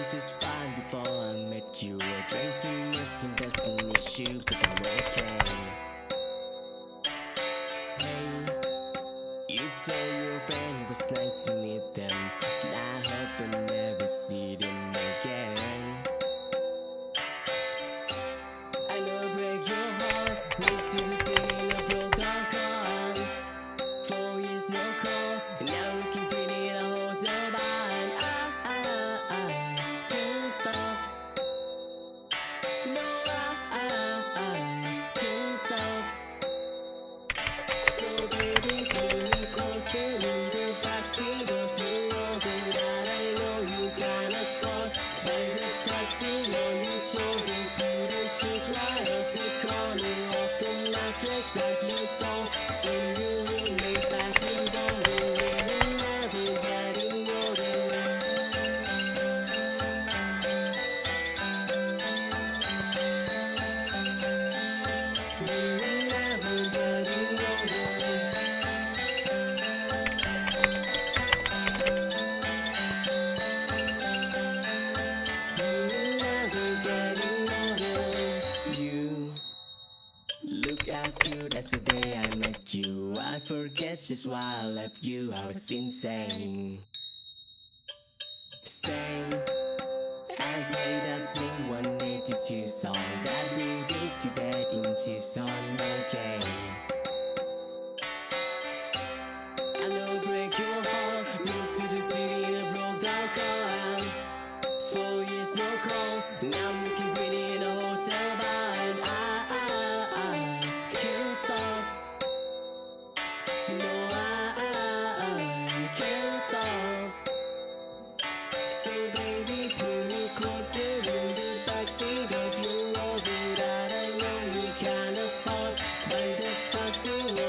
was just fine before I met you. I drank too much and that's an issue, but I'm okay. Hey, you told your friend it was nice to meet them, and I hope I never see them again. I know break your heart, moved to the city in a broke down car. 4 years no call, and now looking pretty in a hotel bar. I can't stop. No, I can't stop. So baby, pull me closer in the backseat of your Rover that I know you can't afford. By the tattoo on your shoulder, put the sheets right off the corner of the mattress that you stole from your roommate back in Boulder. We're never getting older. We're never getting older. We're never getting older. You look as good as the day I met you. I forget just why I left you. I was insane. Stay and play that thing 182 song that we did to bed in Tucson. Okay, I know break your heart. Moved to the city in a broke down car. 4 years no call, now I'm looking pretty in a hotel bar. And I can't stop. No, I can't stop. So baby, pull me closer in the backseat of your Rover that I know you can't afford. By the tattoo